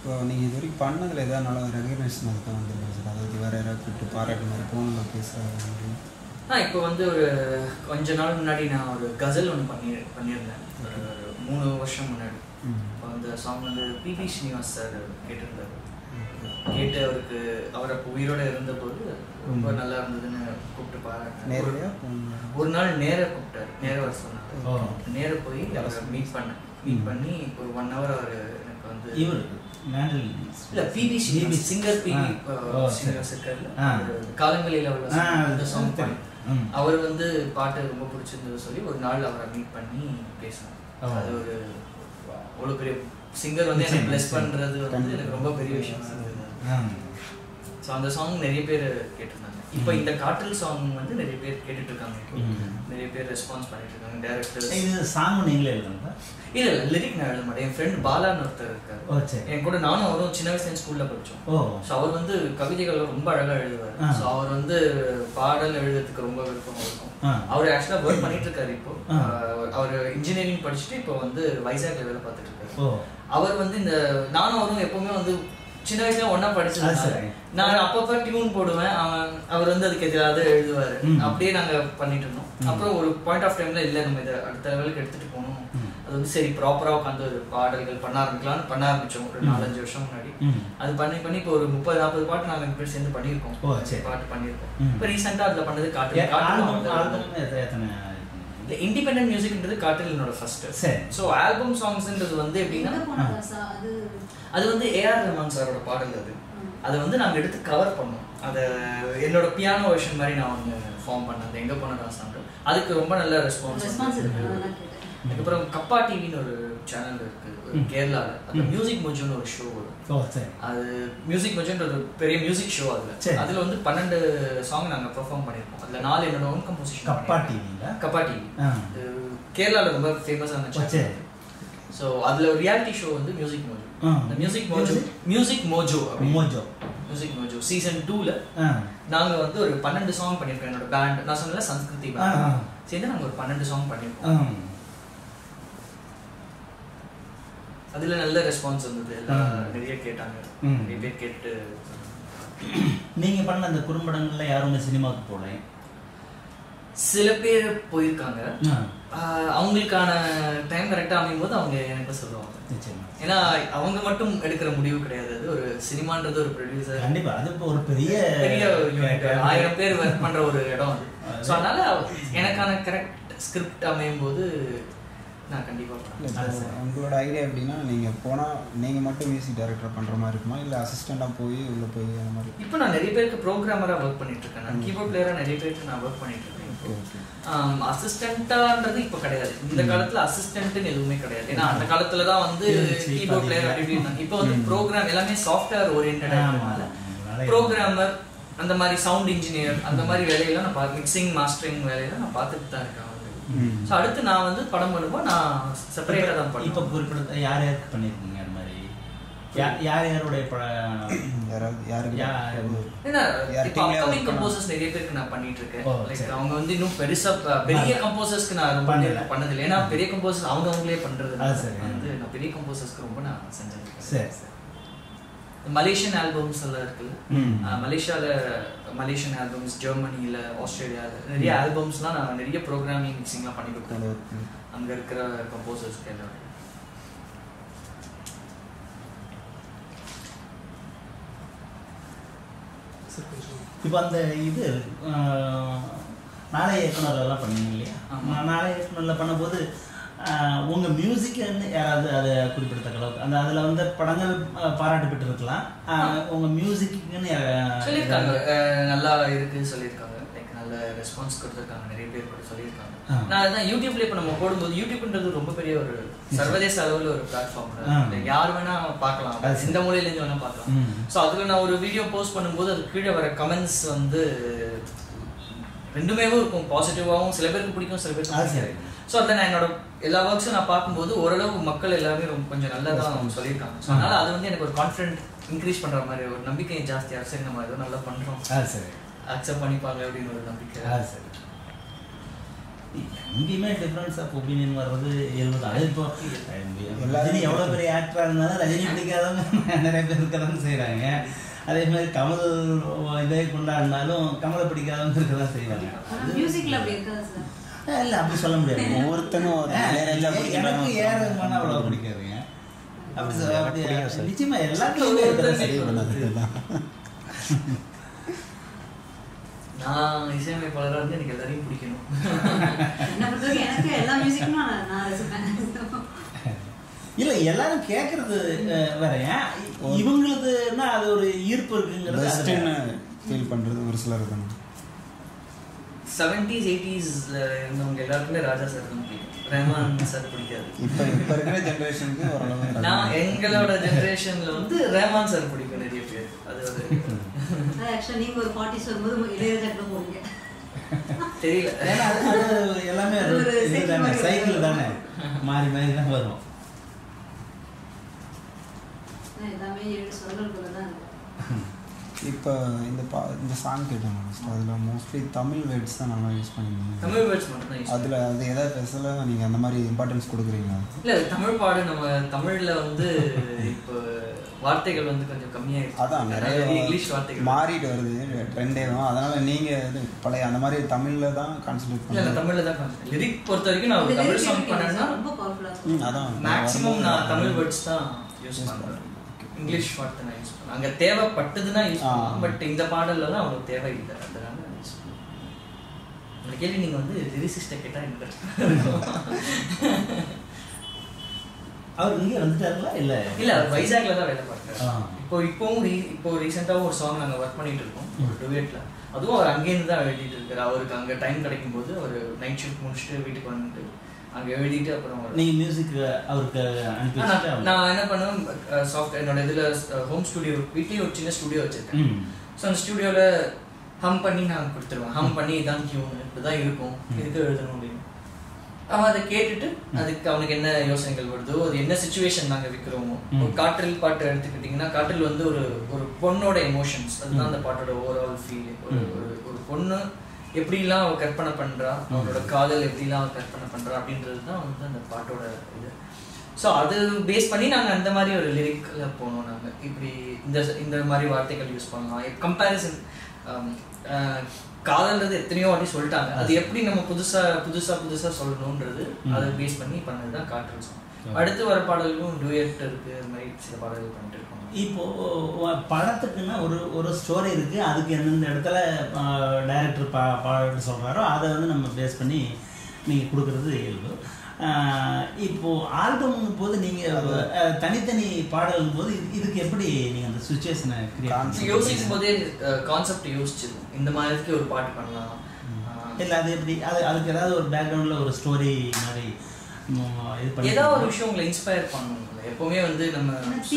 இப்போ நீங்கள் இது வரைக்கும் பண்ணதில் எதாவது நல்லா ரெகக்னேஷன் அதுக்கு வந்துருக்கீங்க சார்? அதாவது வேறு யாராவது கூப்பிட்டு பாராட்டு மாதிரி போகணும் பேசுகிற மாதிரி? இப்போ வந்து ஒரு கொஞ்ச நாள் முன்னாடி நான் ஒரு கசல் ஒன்று பண்ணியிருந்தேன் ஒரு 3 வருஷம் முன்னாடி. இப்போ அந்த சாங் வந்து பிபி ஸ்ரீனிவாஸ் சார் கேட்டிருந்தார். கேட்டு அவருக்கு அவர் அப்போ உயிரோடு இருந்தபோது ரொம்ப நல்லா இருந்ததுன்னு கூப்பிட்டு பாராட்டினேன். ஒரு நாள் நேராக கூப்பிட்டாரு, நேராக வர சொன்னார். நேராக போய் அவரை மீட் பண்ணி ஒரு 1 hour அவர் எனக்கு வந்து இல்லை பிபி சிங்கர் பிபி ஸ்ரீனிவாஸ் இருக்காரு, காலங்களில் அந்த சாங் பண்ணி அவர் வந்து பாட்டு ரொம்ப பிடிச்சிருந்தது சொல்லி ஒரு நாள் அவரை மீட் பண்ணி பேசணும். அது ஒரு அவ்வளோ பெரிய சிங்கர் வந்து எனக்கு பிளஸ் பண்ணுறது வந்து எனக்கு ரொம்ப பெரிய விஷயம் இருந்தது. ஸோ அந்த சாங் நிறைய பேர் கேட்டிருந்தாங்க. இப்போ இந்த காற்றில் சாங் வந்து நிறைய பேர் கேட்டுட்டு இருக்காங்க. இப்போ நிறைய பேர் ரெஸ்பான்ஸ் பண்ணிட்டு இருக்காங்க. டேரக்டர் சாங் நீங்களே எழுதுங்க? இல்லை லிரிக் நான் எழுத மாட்டேன். என் ஃப்ரெண்ட் பாலான்னு ஒருத்தர் இருக்காரு, என் கூட நானும் அவரும் சின்ன வயசுல ஸ்கூல்ல படித்தோம். ஸோ அவர் வந்து கவிதைகள் ரொம்ப அழகாக எழுதுவார். ஸோ அவர் வந்து பாடல் எழுதுறதுக்கு ரொம்ப விருப்பம் இருக்கும். அவர் ஆக்சுவலாக ஒர்க் பண்ணிட்டு இருக்காரு. இப்போ அவர் இன்ஜினியரிங் படிச்சுட்டு இப்போ வந்து வைசாக்ல வேலை பார்த்துட்டு இருக்காரு. அவர் வந்து இந்த நானும் அவரும் எப்பவுமே வந்து சின்ன வயசுல ஒன்னா படிச்சது. நான் அப்பப்ப டியூன் போடுவேன், அவர் வந்து அதுக்கு எதிராக எழுதுவாரு. அப்படியே நாங்க பண்ணிட்டு இருந்தோம். அப்புறம் ஒரு பாயிண்ட் ஆஃப் டைம்ல இல்ல நம்ம இதை அடுத்த லெவலுக்கு எடுத்துட்டு போகணும், அது வந்து சரி ப்ராப்பரா உட்காந்து ஒரு பாடல்கள் பண்ண ஆரம்பிச்சோம் ஒரு 4-5 வருஷம் முன்னாடி. அது பண்ணி இப்போ ஒரு 30-40 பாட்டு நாங்க 2 பேர் சேர்ந்து பண்ணியிருக்கோம். பாட்டு பண்ணியிருக்கோம். இப்போ ரீசெண்டா அதுல பண்ணது இண்டிபெண்டன்ட் மியூசிக்ன்றது காட்டில் என்னோட ஃபர்ஸ்ட். ஸோ ஆல்பம் சாங்ஸ்ன்றது வந்து எப்படின்னா அது வந்து ஏஆர் ரஹ்மான் சாரோட பாடல். அது வந்து நாங்கள் எடுத்து கவர் பண்ணோம். அதை என்னோட பியானோ வெர்ஷன் மாதிரி நான் ஒன்று ஃபார்ம் பண்ணேன். அந்த எங்கே போனதா சாங் அதுக்கு ரொம்ப நல்ல ரெஸ்பான்ஸ் இருக்கு. அதுக்கப்புறம் கப்பா டிவின்னு ஒரு சேனல் இருக்கு கேரளாவில். அது மியூசிக் மோஜோன்னு ஒரு ஷோ வரும். அது மியூசிக் மோஜோன்ற ஒரு பெரிய மியூசிக் ஷோ. அதில் வந்து 12 சாங் நாங்கள் பெர்ஃபார்ம் பண்ணியிருக்கோம். அதில் 4 என்னோட ஓன் கம்போசிஷன். கப்பா டிவி கேரளாவில் ரொம்ப ஃபேமஸான சேனல். ஸோ அதில் ஒரு ரியாலிட்டி ஷோ வந்து மியூசிக் மோஜோ. இந்த மியூசிக் மோஜோ சீசன் 2ல நாங்கள் வந்து ஒரு 12 சாங் பண்ணியிருக்கோம். என்னோட பேண்ட் நான் சொன்னல சன்ஸ்கிருதி சேர்ந்து நாங்கள் ஒரு 12 சாங் பண்ணியிருக்கோம். அதுல நல்ல ரெஸ்பான்ஸ் வந்தது. எல்லாம் நிறைய கேட்டாங்க, நிறைய பேர் கேட்டு. நீங்க பண்ண அந்த குறும்படங்கள்ல யாரும் சினிமாவுக்கு போல? சில பேர் போயிருக்காங்க. அவங்களுக்கான டைம் கரெக்டா அமையும் போது அவங்க எனக்கு சொல்லுவாங்க. ஏன்னா அவங்க மட்டும் எடுக்கிற முடிவு கிடையாது. அது ஒரு சினிமான்றது ஒரு ப்ரொடியூசர், கண்டிப்பா அது ஒரு பெரிய 1000 பேர் ஒர்க் பண்ற ஒரு இடம் அது. ஸோ அதனால எனக்கான கரெக்ட் ஸ்கிரிப்ட் அமையும் போது நான் கண்டிப்பாக. உங்களோட ஐடியா எப்படின்னா நீங்கள் போனால் நீங்கள் மட்டும் மியூசிக் டைரக்டர் பண்ணுற மாதிரி இருக்குமா, இல்லை அசிஸ்டண்டாக போய் உள்ளே போய் அந்த மாதிரி? இப்போ நான் நிறைய பேருக்கு ப்ரோக்ராமராக ஒர்க் பண்ணிட்டு இருக்கேன். நான் கீபோர்ட் பிளேயராக நிறைய பேருக்கு நான் ஒர்க் பண்ணிட்டு இருக்கேன். அசிஸ்டண்டான்றது இப்போ கிடையாது. இந்த காலத்துல அசிஸ்டன்ட்னு எதுவுமே கிடையாது. ஏன்னா அந்த காலத்துல தான் வந்து கீபோர்ட் பிளேயர் அப்படி இருந்தாங்க. இப்போ வந்து ப்ரோக்ராம் எல்லாமே சாஃப்ட்வேர் ஓரியன்டா இருக்கனால ப்ரோக்ராமர் அந்த மாதிரி சவுண்ட் இன்ஜினியர் அந்த மாதிரி வேலையெல்லாம் நான் மிக்சிங் மாஸ்டரிங் வேலையெல்லாம் நான் பார்த்துட்டு தான் இருக்கேன். ஸோ அடுத்து நான் வந்து படம் பண்ணும்போது நான் செப்பரேட்டாக தான் பண்ணுவேன். இப்போ குறிப்பிட்ட யார் யாருக்கு பண்ணியிருக்கீங்க அந்த மாதிரி? யாருடைய அப்கமிங் கம்போசர்ஸ் நிறைய பேருக்கு நான் பண்ணிட்டு இருக்கேன். லைக் அவங்க வந்து இன்னும் பெருசா பெரிய கம்போசர்ஸ்க்கு நான் ரொம்ப பண்ணதில்லை. ஏன்னா பெரிய கம்போசர்ஸ் அவங்களே பண்றது வந்து நான் பெரிய கம்போசர்ஸ்க்கு ரொம்ப நான் செஞ்சிருக்கேன். மலேசியன் ஆல்பம்ஸ் எல்லாம் இருக்குல்ல, மலேசியன் ஆல்பம்ஸ், ஜெர்மனியில், ஆஸ்திரேலியாவில் நிறைய ஆல்பம்ஸ்லாம் நான் நிறைய ப்ரோக்ராமிங் மிக்சிங்லாம் பண்ணி கொடுத்தேன் அங்கே இருக்கிற கம்போசர்ஸ்க்கு எல்லாரும். இப்போ அந்த இது நாளை இயக்குனர்லாம் பண்ணீங்க இல்லையா? நாளை இயக்குனரில் பண்ணும்போது உங்கள் மியூசிக்குன்னு யாராவது அதை குறிப்பிடத்தக்க அளவுக்கு அந்த அதில் வந்து படங்கள் பாராட்டு பெற்று இருக்கலாம். உங்கள் மியூசிக்குன்னு சொல்லியிருக்காங்க, நல்லா இருக்குன்னு சொல்லியிருக்காங்க. லைக் நல்ல ரெஸ்பான்ஸ் கொடுத்துருக்காங்க, நிறைய பேர் கூட சொல்லியிருக்காங்க. நான் அதுதான் யூடியூப்ல இப்போ நம்ம போடும்போது, யூடியூப்ன்றது ரொம்ப பெரிய ஒரு சர்வதேச அளவில் ஒரு பிளாட்ஃபார்ம். யார் வேணா பார்க்கலாம், எந்த மூலையிலேருந்து வேணா பார்க்கலாம். ஸோ அதில் நான் ஒரு வீடியோ போஸ்ட் பண்ணும்போது அது கீழே வர கமெண்ட்ஸ் வந்து ரெண்டுமே இருக்கும். பாசிட்டிவாகவும் சில பேருக்கு பிடிக்கும், சில பேருக்கு. ஸோ அதை நான் என்னோட எல்லா ஒர்க்ஸும் நான் பார்க்கும்போது ஓரளவு மக்கள் எல்லாருமே ரொம்ப கொஞ்சம் நல்லா தான் சொல்லியிருக்காங்க. ஸோ அதனால அது வந்து எனக்கு ஒரு கான்ஃபிடென்ட் இன்க்ரீஸ் பண்ணுற மாதிரி, ஒரு நம்பிக்கை ஜாஸ்தியாக, சரி நம்ம ஏதோ நல்லா பண்ணுறோம், அக்செப்ட் பண்ணிப்பாங்க அப்படின்னு ஒரு நம்பிக்கை. எங்கேயுமே டிஃப்ரென்ஸ் ஆஃப் ஒப்பீனியன் வர்றது இயல்பு. அது இப்போ ரஜினி எவ்வளோ பெரிய ஆக்டராக இருந்தாலும் ரஜினி பிடிக்காதவங்க நிறைய பேர் இருக்கதான் செய்கிறாங்க. அதே மாதிரி கமல் இதே கொண்டாடினாலும் கமலை பிடிக்காதவங்க இருக்க தான் செய்வாங்க. இல்லை அப்படி சொல்ல முடியாது. ஒவ்வொருத்தனும் எனக்கு ஏஆர் ரஹ்மான் அவ்வளோ பிடிக்காதுங்க. அப்படி நிச்சயமா எல்லாத்தையுமே நான் இசையமைப்பாளராக இருந்து எனக்கு எல்லாரையும் பிடிக்கணும். இல்லை எல்லாரும் கேட்கறது வேற. இவங்களுக்குன்னா அது ஒரு ஈர்ப்பு இருக்குங்கிறது ஃபீல் பண்ணுறது ஒரு சிலர் இருக்கணும். 70s 80s இருந்தவங்க எல்லாருக்குமே ராஜா சார் தான் பிடிக்கும், ரஹ்மான் சார் பிடிக்காது. இப்போ இருக்கிற ஜென்ரேஷனுக்கு ஓரளவு நான் எங்களோட ஜென்ரேஷன்ல வந்து ரஹ்மான் சார் பிடிக்கும் நிறைய பேர். அது ஒரு நீங்க ஒரு 40s வரும்போது இளையராஜா கிட்ட போவீங்க தெரியல. ஏன்னா அது எல்லாமே சைக்கிள் தானே, மாறி மாறி தான் வரும். எல்லாமே 7 சொல்றதுக்குள்ள தான் இருக்கு. இப்போ இந்த சாங் கேட்டோம், அதில் மோஸ்ட்லி தமிழ் வேர்ட்ஸ் தான் நல்லா யூஸ் பண்ணியிருந்தீங்க. தமிழ் வேர்ட்ஸ் மட்டும் தான். அதில் அது எதாவது ஸ்பெஷலாக நீங்கள் அந்த மாதிரி இம்பார்ட்டன்ஸ் கொடுக்குறீங்களா? இல்லை, தமிழ் பாடு நம்ம தமிழில் வந்து இப்போ வார்த்தைகள் வந்து கொஞ்சம் கம்மியாகிடுச்சு. அதான் நிறைய இங்கிலீஷ் வார்த்தைகள் மாறிட்டு வருது, ட்ரெண்டே தான். அதனால் நீங்கள் பழைய அந்த மாதிரி தமிழில் தான் கான்சன்ட்ரேட் பண்ணுங்க. இல்லை, தமிழில் தான் கான்சன்ட்ரேட். லிரிக் பொறுத்த வரைக்கும் நான் தமிழ் சாங் பண்ணேன்னா ரொம்ப பவர்ஃபுல்லாக அதான் மேக்ஸிமம் நான் தமிழ் வேர்ட்ஸ் தான் யூஸ் பண்ணுறேன். இங்கிலீஷ் வார்த்தை நான் யூஸ் பண்ணுவேன். அங்கே தேவைப்பட்டதுன்னா யூஸ் பண்ணுவேன். பட் இந்த பாடல்லாம் அவங்களுக்கு தேவையில்லை, அதனால யூஸ் பண்ணுவேன். அந்த கேள்வி நீங்கள் வந்து லிரிசிஸ்ட்டை கேட்டால் இன்ட்ரெஸ்ட். அவர் இங்கே வந்துட்டாருங்களா? இல்லை இல்லை, அவர் வைசாக்ல தான் வேலை பார்க்குறாரு. இப்போ ரீசெண்டாகவும் ஒரு சாங் நாங்கள் ஒர்க் பண்ணிட்டு இருக்கோம், ஒரு டுவேட்ல. அதுவும் அவர் அங்கேருந்து தான் எழுதிட்டு இருக்காரு. அவருக்கு அங்கே டைம் கிடைக்கும் போது அவர் நைட் ஷிஃப்ட் முடிச்சுட்டு வீட்டுக்கு வந்துட்டு அங்கே எழுதிட்டு அப்புறம் நீங்கள் மியூசிக் அவருக்கு அனுப்பி. நான் என்ன பண்ணுவேன், சாஃப்ட்வேர் என்னோட இதில் ஹோம் ஸ்டுடியோ, வீட்லேயே ஒரு சின்ன ஸ்டுடியோ வச்சுருக்கேன். ஸோ அந்த ஸ்டுடியோவில் ஹம் பண்ணி நான் கொடுத்துருவேன். ஹம் பண்ணி இதான் டியூன், இப்படிதான் இருக்கும், இதுக்கு எழுதணும் அப்படின்னு. அவன் அதை கேட்டுட்டு அதுக்கு அவனுக்கு என்ன யோசனைகள் வருதோ, அது என்ன சுச்சுவேஷன் நாங்கள் விற்கிறோமோ. ஒரு காற்றில் பாட்டு எடுத்துக்கிட்டிங்கன்னா, காற்றில் வந்து ஒரு ஒரு பொண்ணோட எமோஷன்ஸ், அதுதான் அந்த பாட்டோட ஓவரால் ஃபீல். ஒரு பொண்ணு எப்படிலாம் அவள் கற்பனை பண்ணுறா, அவளோட காதல் எப்படிலாம் அவள் கற்பனை பண்ணுறா அப்படின்றது தான் வந்து அந்த பாட்டோட இது. ஸோ அது பேஸ் பண்ணி நாங்கள் அந்த மாதிரி ஒரு லிரிக்கில் போனோம். நாங்கள் இப்படி இந்த மாதிரி வார்த்தைகள் யூஸ் பண்ணலாம். கம்பேரிசன், காதல்ன்றது எத்தனையோ வாட்டி சொல்லிட்டாங்க, அது எப்படி நம்ம புதுசாக சொல்லணுன்றது அதை பேஸ் பண்ணி பண்ணது தான் காற்று சாங். அடுத்து வர பாடல்களும் டூயட் இருக்கு, அது மாதிரி சில பாடல்கள் பண்ணிட்டு இருக்கோம். இப்போ படத்துக்குன்னா ஒரு ஸ்டோரி இருக்கு, அதுக்கு எந்தெந்த இடத்துல டைரக்டர் பாடல் சொல்றாரோ அதை வந்து நம்ம பேஸ் பண்ணி நீங்க கொடுக்கறது இயல்பு. இப்போ ஆல்பம் போது நீங்க தனித்தனி பாடலும் போது இதுக்கு எப்படி நீங்க அந்த சுச்சுவேஷனை யோசிக்கும் போதே கான்செப்ட் யோசிச்சிருக்கோம், இந்த மாதிரி ஒரு பாட்டு பண்ணலாம். இல்லை அது எப்படி அதுக்கு ஏதாவது ஒரு பேக்ரவுண்ட்ல ஒரு ஸ்டோரி மாதிரி ஏதாவது ஒரு விஷயம் உங்களை இன்ஸ்பயர் பண்ணணும். எப்பவுமே வந்து நம்ம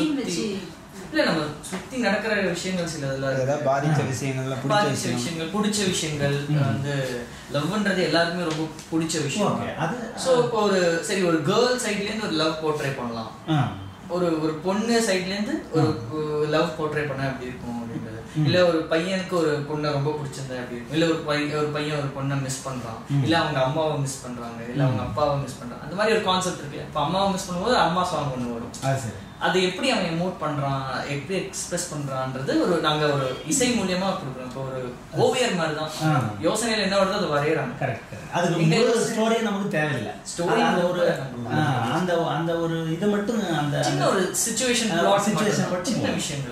சுத்தி நடக்கிற விஷயங்கள் சில பாதிச்ச விஷயங்கள் பிடிச்ச விஷயங்கள் வந்து லவ்ன்றது எல்லாருக்குமே ரொம்ப பிடிச்ச விஷயம். ஸோ இப்போ ஒரு கேர்ள் சைட்ல இருந்து ஒரு லவ் போர்ட்ரே பண்ணலாம், ஒரு பொண்ணு சைட்ல இருந்து ஒரு லவ் போர்ட்ரே பண்ண எப்படி இருக்கும் அப்படின்றது. இல்ல ஒரு பையனுக்கு ஒரு பொண்ணை ரொம்ப பிடிச்சிருந்தா எப்படி இருக்கும், இல்ல ஒரு பையன் ஒரு பொண்ணை மிஸ் பண்றான், இல்ல அவங்க அம்மாவை மிஸ் பண்றாங்க, இல்ல அவங்க அப்பாவை மிஸ் பண்றாங்க. அந்த மாதிரி ஒரு கான்செப்ட் இருக்கு. இப்போ அம்மாவை மிஸ் பண்ணும்போது அம்மா சாங் ஒன்று வரும். அது எப்படி அவன் எமோட் பண்றான், எப்படி எக்ஸ்பிரஸ் பண்றான்றது நாங்க ஒரு இசை மூலியமா கொடுக்குறோம். இப்போ ஒரு ஓவியர் மாதிரி தான், யோசனையில என்ன வருதோ அதை வரையறாங்க. ஸ்டோரி நமக்கு தேவையில்லை. ஸ்டோரி அந்த ஒரு இது மட்டும், அந்த சின்ன ஒரு சிச்சுவேஷன் சின்ன விஷயங்கள்.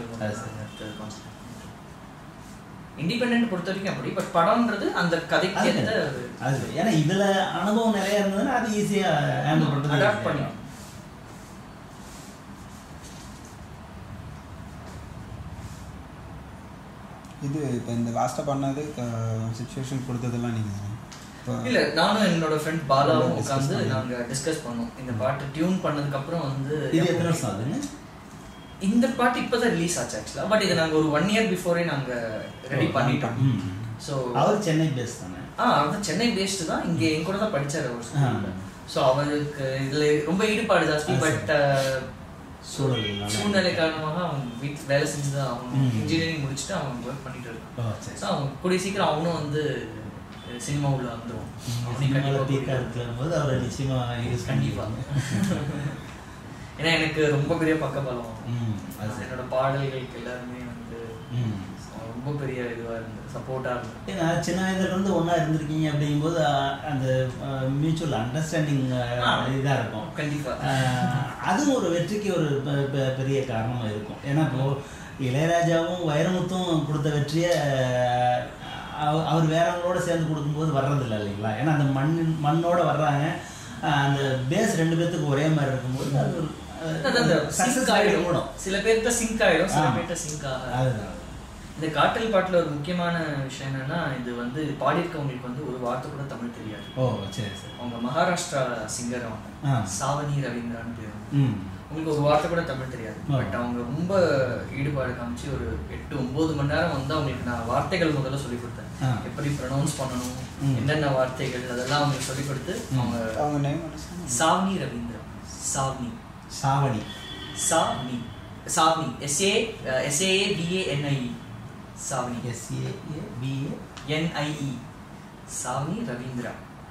இண்டிபெண்டன்ட் பொறுத்த வரைக்கும் அப்படி, பட் படம்ன்றது அந்த கதைக்கு ஏன்னா இதுல அனுபவம் நிறைய இருந்ததுன்னா அது ஈஸியா ஹேண்டில் பண்றது, அடாப்ட் பண்ணி. இது இப்போ இந்த லாஸ்ட்டாக பண்ணது சிச்சுவேஷன் கொடுத்ததெல்லாம் நீங்கள் இல்லை, நானும் என்னோட ஃப்ரெண்ட் பாலாவும் உட்காந்து நாங்கள் டிஸ்கஸ் பண்ணோம். இந்த பாட்டு டியூன் பண்ணதுக்கப்புறம் வந்து இந்த பாட்டு இப்போ தான் ரிலீஸ் ஆச்சு ஆக்சுவலாக. பட் இதை நாங்கள் ஒரு 1 year பிஃபோரே நாங்கள் ரெடி பண்ணிட்டோம். ஸோ அவர் சென்னை பேஸ்ட் தானே? அவர் சென்னை பேஸ்டு தான், இங்கே என் கூட தான் படித்தார் அவர் ஸ்கூலில். ஸோ அவருக்கு இதில் ரொம்ப ஈடுபாடு ஜாஸ்தி. பட் சூழ்நிலை காரணமாக அவன் வீட்டு வேலை செஞ்சு தான் அவன் இன்ஜினியரிங் முடிச்சுட்டு அவன் ஒர்க் பண்ணிட்டு இருக்கான். ஸோ அவன் கூடிய சீக்கிரம் அவனும் வந்து சினிமாவில் வந்துடும். சினிமாவில் பீக்காக இருக்கும்போது அவரை நிச்சயமாக யூஸ் கண்டிப்பாக. ஏன்னா எனக்கு ரொம்ப பெரிய பக்கபலம். என்னோட பாடல்களுக்கு எல்லாருமே வந்து ரொம்ப பெரிய இதுவாக இருந்தது, சப்போர்ட்டாக இருந்தது. ஏன்னா சின்ன வயதுலேருந்து ஒன்றா இருந்திருக்கீங்க அப்படிங்கும்போது அந்த மியூச்சுவல் அண்டர்ஸ்டாண்டிங் இதாக இருக்கும். கண்டிப்பாக அதுவும் ஒரு வெற்றிக்கு ஒரு பெரிய காரணமாக இருக்கும். ஏன்னா இப்போது இளையராஜாவும் வைரமுத்தும் கொடுத்த வெற்றியை அவர் வேறவங்களோட சேர்ந்து கொடுக்கும்போது வர்றதில்லை இல்லைங்களா? ஏன்னா அந்த மண்ணோட வர்றாங்க, அந்த பேஸ் 2 பேர்த்துக்கு ஒரே மாதிரி இருக்கும்போது அது ஒரு சில பேர்கிட்ட சிங்க் ஆகிடும், சில பேர்கிட்ட சிங்க் ஆகாது. இந்த காற்றல் பாட்டில் ஒரு முக்கியமான விஷயம் என்னன்னா, இது வந்து பாடியிருக்கவங்களுக்கு வந்து ஒரு வார்த்தை கூட தமிழ் தெரியாது. ஓ சரி சரி. அவங்க மகாராஷ்டிரா சிங்கர், அவங்க சாவனி ரவீந்திரான்னு பேர். உங்களுக்கு ஒரு வார்த்தை கூட தமிழ் தெரியாது. பட் அவங்க ரொம்ப ஈடுபாடு காமிச்சு ஒரு 8-9 மணி நேரம் வந்து அவங்களுக்கு நான் வார்த்தைகள் முதல்ல சொல்லிக் கொடுத்தேன். எப்படி ப்ரொனவுன்ஸ் பண்ணணும், என்னென்ன வார்த்தைகள், அதெல்லாம் அவங்களுக்கு சொல்லிக் கொடுத்து அவங்க name Saavani Ravindra. Saavani Saavani Saavani Saavani SAAVANIE Saavani SAAVANIE Saavani Ravindra.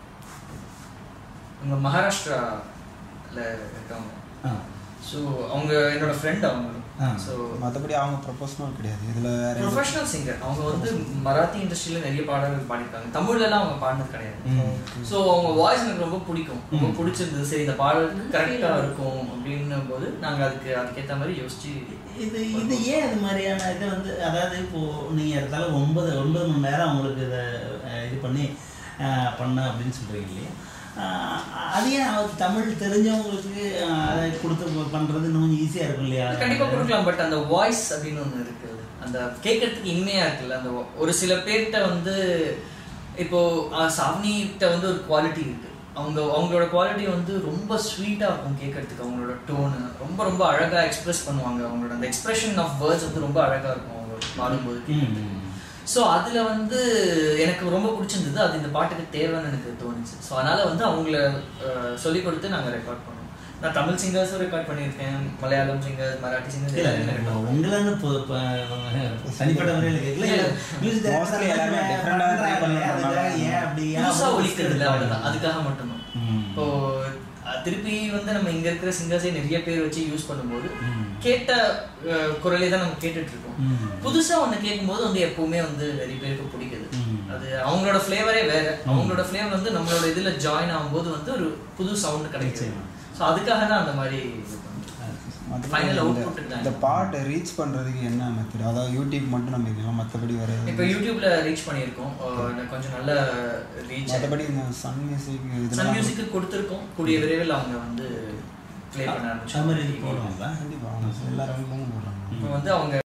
அவங்க மகாராஷ்டிரால இருக்காங்க. ஸோ அவங்க என்னோட ஃப்ரெண்ட். அவங்க ஸோ மற்றபடி அவங்க ப்ரொஃபஷனல் கிடையாது, இதில் ப்ரொஃபஷனல் சிங்கர். அவங்க வந்து மராத்தி இண்டஸ்ட்ரியில் நிறைய பாடல்கள் பாடியிருக்காங்க, தமிழ்லாம் அவங்க பாடினது கிடையாது. ஸோ அவங்க வாய்ஸ் எனக்கு ரொம்ப பிடிக்கும், ரொம்ப பிடிச்சிருந்தது. சரி இந்த பாடல் கரெக்டாக இருக்கும் அப்படின்னும் போது நாங்கள் அதுக்கேற்ற மாதிரி யோசிச்சு இது ஏன் அது மாதிரியான இதை வந்து, அதாவது இப்போது நீங்கள் இடத்தால 9 மணி நேரம் அவங்களுக்கு இதை இது பண்ண அப்படின்னு சொல்கிறீங்க இல்லையா? அது ஏன் அவருக்கு தமிழ் தெரிஞ்சவங்களுக்கு அதை கொடுத்து பண்ணுறது இன்னும் ஈஸியாக இருக்கும் இல்லையா? கண்டிப்பாக கொடுக்கலாம். பட் அந்த வாய்ஸ் அப்படின்னு ஒன்று இருக்குது, அந்த கேட்கறதுக்கு இனிமையாக இருக்குல்ல. அந்த ஒரு சில பேர்கிட்ட வந்து இப்போது சாவனிகிட்ட வந்து ஒரு குவாலிட்டி இருக்குது. அவங்களோட குவாலிட்டி வந்து ரொம்ப ஸ்வீட்டாக இருக்கும் கேட்கறதுக்கு. அவங்களோட டோனு ரொம்ப ரொம்ப அழகாக எக்ஸ்பிரஸ் பண்ணுவாங்க. அவங்களோட அந்த எக்ஸ்பிரஷன் ஆஃப் வேர்ட்ஸ் வந்து ரொம்ப அழகாக இருக்கும் அவங்க பாடும்போது. ஸோ அதில் வந்து எனக்கு ரொம்ப பிடிச்சிருந்தது. அது இந்த பாட்டுக்கு தேவைன்னு எனக்கு தோணுச்சு. ஸோ அதனால் வந்து அவங்கள சொல்லிக் கொடுத்து நாங்கள் ரெக்கார்ட் பண்ணோம். நான் தமிழ் சிங்கர்ஸும் ரெக்கார்ட் பண்ணியிருக்கேன், மலையாளம் சிங்கர்ஸ், மராட்டி சிங்கர்ஸ். உங்களான தனிப்பட்ட முறையில் புதுசாக ஒழிக்கிறது இல்லை, அவ்வளோதான். அதுக்காக மட்டும்தான். இப்போது திருப்பி வந்து நம்ம இங்கே இருக்கிற சிங்கர்ஸே நிறைய பேர் வச்சு யூஸ் பண்ணும்போது கேட்ட குரலே தான் நம்ம கேட்டுட்டு இருக்கோம். புதுசாக ஒன்று கேட்கும்போது வந்து எப்பவுமே வந்து நிறைய பேருக்கு பிடிக்குது. அது அவங்களோட ஃப்ளேவரே வேற. அவங்களோட ஃப்ளேவர் வந்து நம்மளோட இதில் ஜாயின் ஆகும்போது வந்து ஒரு புது சவுண்ட் கிடைக்குது. ஸோ அதுக்காக தான் அந்த மாதிரி இந்த பாட்டை ரீச் பண்ணுறதுக்கு என்ன மெத்தட்? அதாவது யூடியூப் மட்டும் நம்ம இருக்கலாம், மற்றபடி வேறு? இப்போ யூடியூப்ல ரீச் பண்ணியிருக்கோம், கொஞ்சம் நல்ல ரீச். மற்றபடி இந்த சன் மியூசிக்கு கொடுத்துருக்கோம். கூடிய விரைவில் அவங்க வந்து ப்ளே பண்ண ஆரம்பிச்சு. போடுவாங்க. கண்டிப்பாக எல்லாரும் போடுறாங்க. இப்போ வந்து அவங்க